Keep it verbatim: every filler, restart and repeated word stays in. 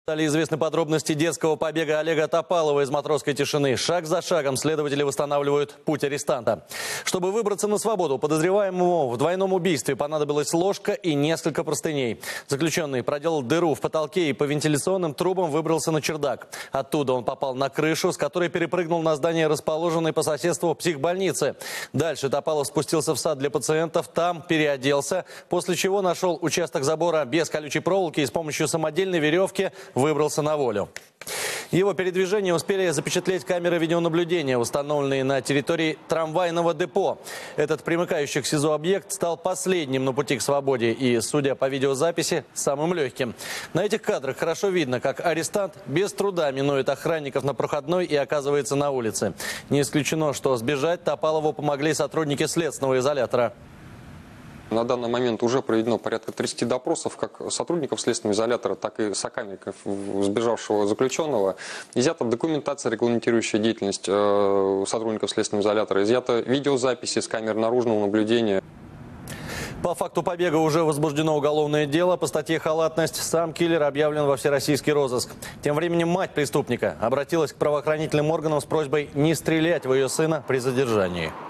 Стали известны подробности детского побега Олега Топалова из матросской тишины. Шаг за шагом следователи восстанавливают путь арестанта. Чтобы выбраться на свободу, подозреваемому в двойном убийстве понадобилась ложка и несколько простыней. Заключенный проделал дыру в потолке и по вентиляционным трубам выбрался на чердак. Оттуда он попал на крышу, с которой перепрыгнул на здание, расположенной по соседству психбольницы. Дальше Топалов спустился в сад для пациентов, там переоделся, после чего нашел участок забора без колючей проволоки и с помощью самодельной веревки выбрался на волю. Его передвижение успели запечатлеть камеры видеонаблюдения, установленные на территории трамвайного депо. Этот примыкающий к СИЗО объект стал последним на пути к свободе и, судя по видеозаписи, самым легким. На этих кадрах хорошо видно, как арестант без труда минует охранников на проходной и оказывается на улице. Не исключено, что сбежать Топалову помогли сотрудники следственного изолятора. На данный момент уже проведено порядка тридцати допросов как сотрудников следственного изолятора, так и сокамерников сбежавшего заключенного. Изъята документация, регламентирующая деятельность сотрудников следственного изолятора. Изъята видеозаписи с камер наружного наблюдения. По факту побега уже возбуждено уголовное дело. По статье «Халатность» сам киллер объявлен во всероссийский розыск. Тем временем мать преступника обратилась к правоохранительным органам с просьбой не стрелять в ее сына при задержании.